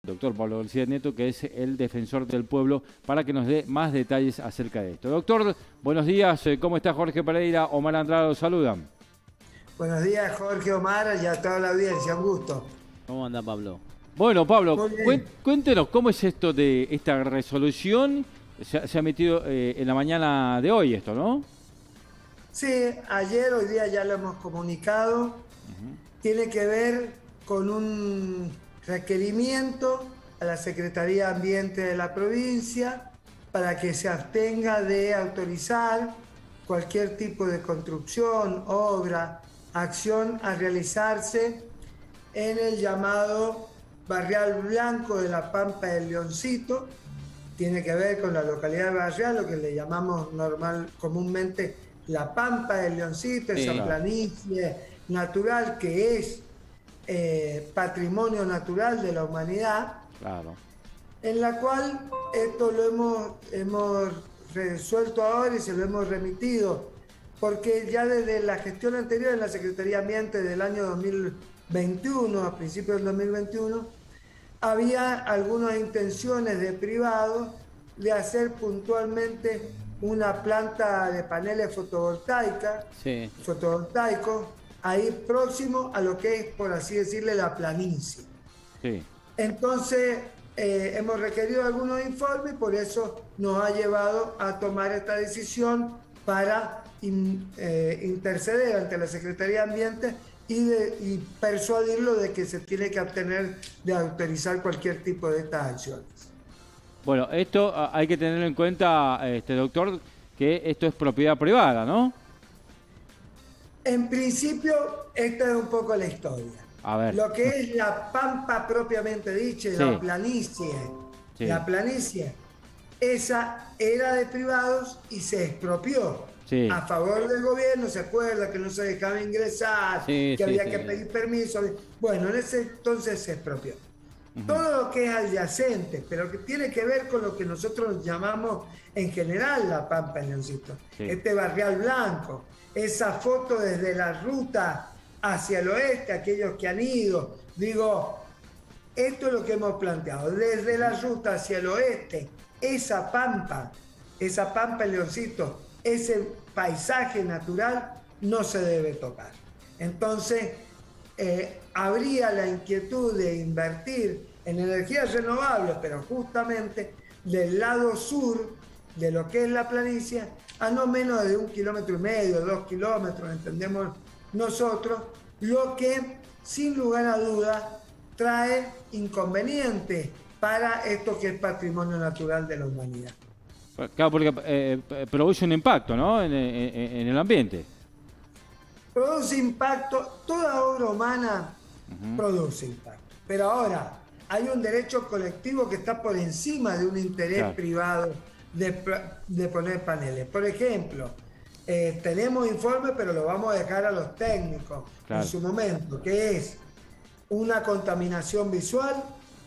doctor Pablo García Nieto, que es el defensor del pueblo, para que nos dé más detalles acerca de esto. Doctor, buenos días, ¿cómo está Jorge Pereira? Omar Andrade los saludan. Buenos días, Jorge, Omar, y a toda la audiencia, un gusto. ¿Cómo anda, Pablo? Bueno, Pablo, Muy bien. cuéntenos cómo es esto de esta resolución. Se ha metido en la mañana de hoy esto, ¿no? Sí, ayer, hoy día ya lo hemos comunicado. Tiene que ver con un requerimiento a la Secretaría de Ambiente de la provincia para que se abstenga de autorizar cualquier tipo de construcción, obra, acción a realizarse en el llamado Barrial Blanco de la Pampa del Leoncito. Tiene que ver con la localidad de Barrial, lo que le llamamos comúnmente la Pampa del Leoncito, Sí, esa claro. planicie natural que es patrimonio natural de la humanidad, Claro. en la cual esto lo hemos resuelto ahora y se lo hemos remitido, porque ya desde la gestión anterior en la Secretaría de Ambiente del año 2021, a principios del 2021, había algunas intenciones de privados de hacer puntualmente una planta de paneles Sí. fotovoltaicos, ahí próximo a lo que es, por así decirle, la planicie. Sí. Entonces, hemos requerido algunos informes y por eso nos ha llevado a tomar esta decisión para interceder ante la Secretaría de Ambiente y persuadirlo de que se tiene que abstener de autorizar cualquier tipo de estas acciones. Bueno, esto hay que tener en cuenta, doctor, que esto es propiedad privada, ¿no? En principio, esta es un poco la historia. A ver. Lo que es la Pampa propiamente dicha, Sí. Sí. la planicie, esa era de privados y se expropió. Sí. A favor del gobierno, ¿se acuerda que no se dejaba ingresar, Sí, que sí, había sí. que pedir permiso? Bueno, en ese entonces se expropió. Todo lo que es adyacente, pero que tiene que ver con lo que nosotros llamamos en general la Pampa del Leoncito. Sí. Este Barrial Blanco, esa foto desde la ruta hacia el oeste, aquellos que han ido, digo, esto es lo que hemos planteado, desde la ruta hacia el oeste, esa Pampa el Leoncito, ese paisaje natural no se debe tocar. Entonces, habría la inquietud de invertir en energías renovables, pero justamente del lado sur de lo que es la planicie, a no menos de 1,5 kilómetros, 2 kilómetros, entendemos nosotros, lo que sin lugar a dudas trae inconvenientes para esto que es patrimonio natural de la humanidad. Claro, porque produce un impacto, ¿no? En el ambiente. Produce impacto, toda obra humana produce impacto, pero ahora hay un derecho colectivo que está por encima de un interés Claro. privado de poner paneles. Por ejemplo, tenemos informes, pero lo vamos a dejar a los técnicos Claro. en su momento, que es una contaminación visual.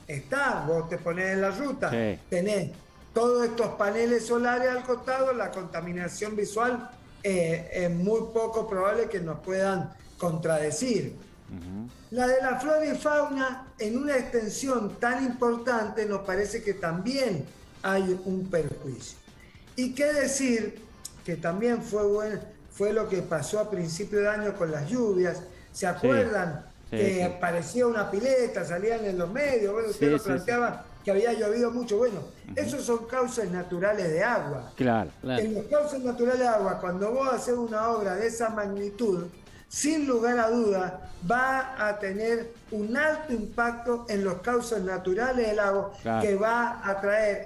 Vos te pones en la ruta, Sí. tenés todos estos paneles solares al costado, la contaminación visual es muy poco probable que nos puedan contradecir. La de la flora y fauna, en una extensión tan importante, nos parece que también hay un perjuicio. Y qué decir, que también fue lo que pasó a principio de año con las lluvias. ¿Se acuerdan? Sí, Que sí. parecía una pileta, salían en los medios, bueno, usted Sí, lo sí, planteaba que había llovido mucho. Bueno, esos son causas naturales de agua. Claro. Claro. En los cauces naturales de agua, cuando vos haces una obra de esa magnitud, sin lugar a dudas, va a tener un alto impacto en los cauces naturales del agua, Claro. que va a traer,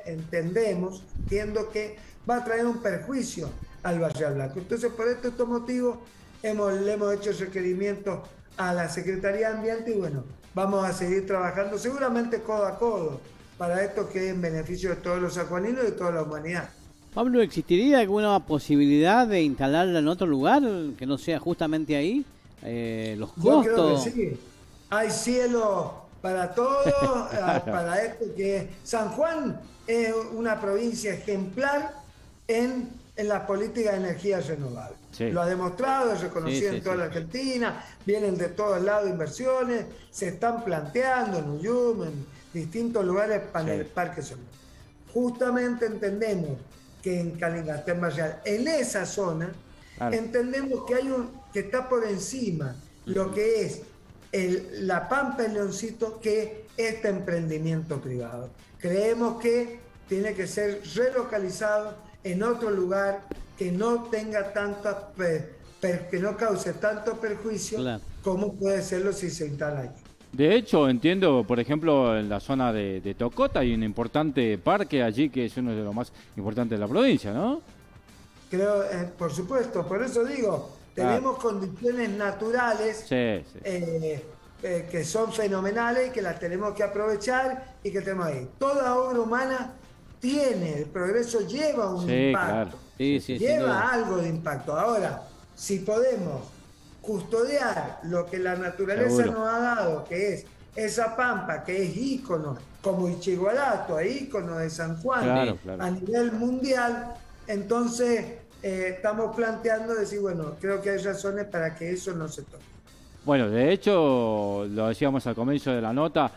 entiendo que va a traer un perjuicio al Barrial Blanco. Entonces, por estos motivos, le hemos hecho requerimientos a la Secretaría de Ambiente y bueno, vamos a seguir trabajando seguramente codo a codo para esto que es en beneficio de todos los acuaninos y de toda la humanidad. Pablo, ¿existiría alguna posibilidad de instalarla en otro lugar que no sea justamente ahí? Los Yo creo costos. que sí. Hay cielo para todos, para esto que San Juan es una provincia ejemplar en la política de energías renovables. Sí. Lo ha demostrado, es reconocido Sí, en toda sí. la Argentina, vienen de todos lados inversiones, se están planteando en Uyum, en distintos lugares para el Parque Solar. Justamente entendemos que en Calingastén Barrial, en esa zona, entendemos que que está por encima lo que es la Pampa del Leoncito que este emprendimiento privado. Creemos que tiene que ser relocalizado en otro lugar que no tenga que no cause tanto perjuicio como puede serlo si se instala aquí. De hecho, entiendo, por ejemplo, en la zona de Tocota hay un importante parque allí que es uno de los más importantes de la provincia, ¿no? Creo, por supuesto, por eso digo, tenemos condiciones naturales que son fenomenales y que las tenemos que aprovechar y que tenemos ahí. Toda obra humana tiene, el progreso lleva un impacto, lleva algo de impacto. Ahora, si podemos custodiar lo que la naturaleza nos ha dado, que es esa pampa, que es ícono, como Ichigualato, ícono de San Juan a nivel mundial, entonces estamos planteando decir, bueno, creo que hay razones para que eso no se toque. Bueno, de hecho, lo decíamos al comienzo de la nota,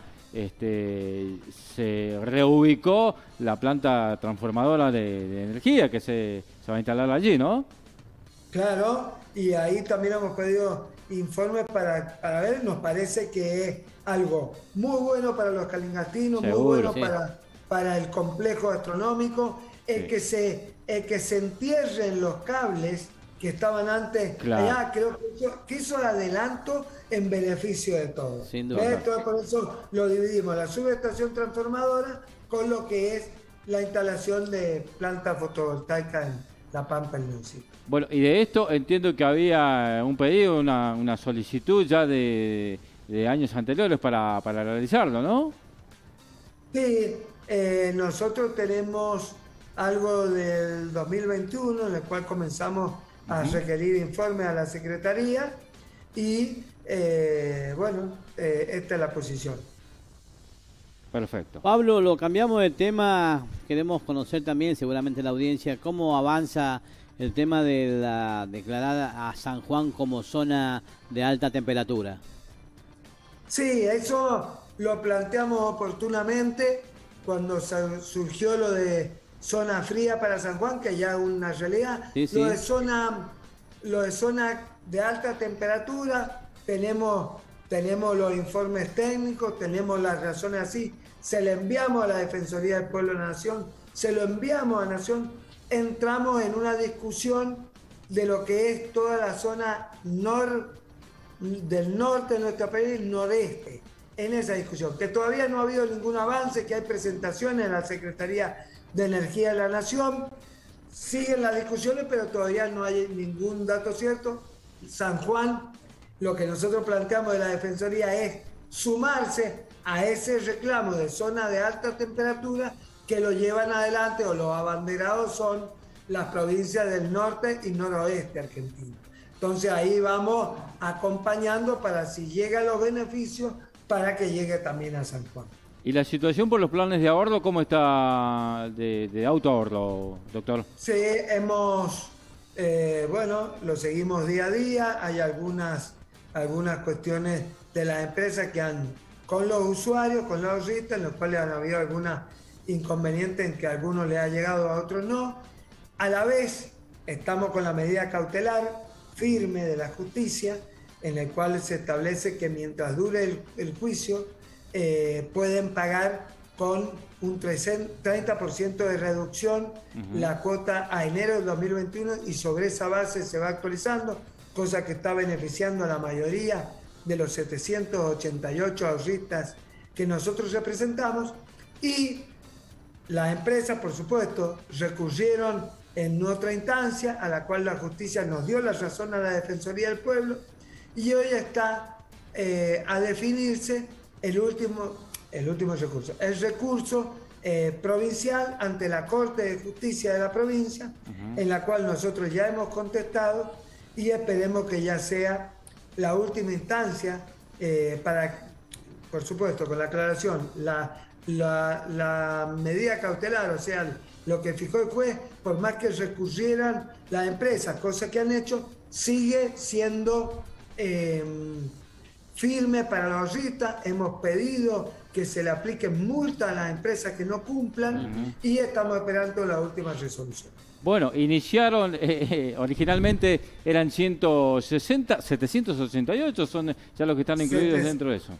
se reubicó la planta transformadora de energía que se va a instalar allí, ¿no? Claro, y ahí también hemos pedido informes para ver, nos parece que es algo muy bueno para los calingastinos, muy bueno para el complejo gastronómico, el que se entierren los cables que estaban antes allá, creo que hizo el adelanto en beneficio de todos. Sin duda. Entonces, por eso lo dividimos, la subestación transformadora con lo que es la instalación de planta fotovoltaica en La Pampa, el municipio. Bueno, y de esto entiendo que había un pedido, una solicitud ya de años anteriores para realizarlo, ¿no? Sí, nosotros tenemos algo del 2021 en el cual comenzamos a requerir informes a la Secretaría y esta es la posición. Perfecto. Pablo, lo cambiamos de tema, queremos conocer también seguramente la audiencia cómo avanza el tema de la declarada a San Juan como zona de alta temperatura. Sí, eso lo planteamos oportunamente cuando surgió lo de zona fría para San Juan, que ya es una realidad. Lo de zona de alta temperatura, tenemos los informes técnicos, tenemos las razones así, se le enviamos a la Defensoría del Pueblo de la Nación, se lo enviamos a Nación, entramos en una discusión de lo que es toda la zona del norte de nuestro país, noreste, en esa discusión, que todavía no ha habido ningún avance, que hay presentaciones en la Secretaría de Energía de la Nación, siguen las discusiones, pero todavía no hay ningún dato cierto. San Juan, lo que nosotros planteamos de la Defensoría es sumarse a ese reclamo de zona de alta temperatura que lo llevan adelante, o los abanderados son las provincias del norte y noroeste argentino. Entonces ahí vamos acompañando para si llega los beneficios, para que llegue también a San Juan. ¿Y la situación por los planes de ahorro, cómo está de autoahorro, doctor? Sí, lo seguimos día a día. Hay algunas cuestiones de las empresas que con los usuarios, con los ahorristas, en los cuales han habido algunos inconvenientes en que a algunos les ha llegado, a otros no. A la vez, estamos con la medida cautelar firme de la justicia, en la cual se establece que mientras dure el juicio, pueden pagar con un 30% de reducción la cuota a enero del 2021, y sobre esa base se va actualizando, cosa que está beneficiando a la mayoría de los 788 ahorristas que nosotros representamos. Y las empresas, por supuesto, recurrieron en otra instancia, a la cual la justicia nos dio la razón a la Defensoría del Pueblo, y hoy está a definirse el último recurso, el recurso provincial ante la Corte de Justicia de la provincia, en la cual nosotros ya hemos contestado, y esperemos que ya sea la última instancia para, por supuesto, con la aclaración, la medida cautelar, o sea, lo que fijó el juez, por más que recurrieran las empresas, cosa que han hecho, sigue siendo firme para los ahorristas. Hemos pedido que se le apliquen multas a las empresas que no cumplan y estamos esperando la última resolución. Bueno, iniciaron, originalmente eran 160, 788 son ya los que están incluidos dentro de eso.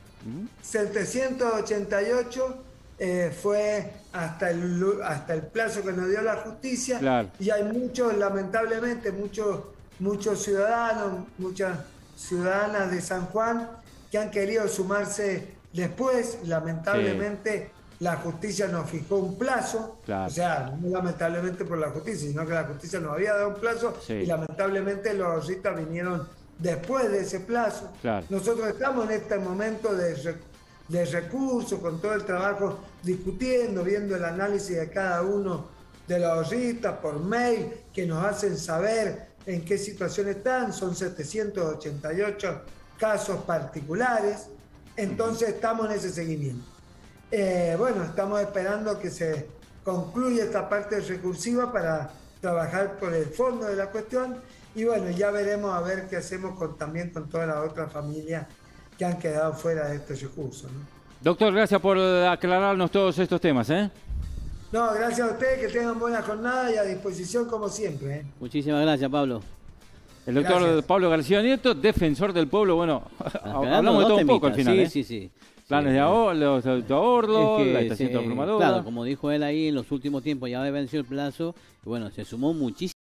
788 fue hasta el plazo que nos dio la justicia, claro. Y hay muchos, lamentablemente, muchos ciudadanos, muchas ciudadanas de San Juan que han querido sumarse después. Lamentablemente la justicia nos fijó un plazo, claro. O sea, no lamentablemente por la justicia, sino que la justicia nos había dado un plazo y lamentablemente los ahorristas vinieron después de ese plazo. Claro. Nosotros estamos en este momento de recursos, con todo el trabajo, discutiendo, viendo el análisis de cada uno de los ahorristas por mail, que nos hacen saber en qué situación están. Son 788 casos particulares, entonces estamos en ese seguimiento. Bueno, estamos esperando que se concluya esta parte recursiva para trabajar por el fondo de la cuestión y bueno, ya veremos a ver qué hacemos también con todas las otras familias que han quedado fuera de estos recursos, ¿no? Doctor, gracias por aclararnos todos estos temas, ¿eh? No, gracias a ustedes, que tengan buena jornada y a disposición como siempre, ¿eh? Muchísimas gracias, Pablo. El doctor Pablo García Nieto, defensor del pueblo. Bueno, hablamos de todo un poco al final, Sí. Planes de ahorro, la estación transformadora. Claro, como dijo él ahí, en los últimos tiempos ya venció el plazo. Y bueno, se sumó muchísimo.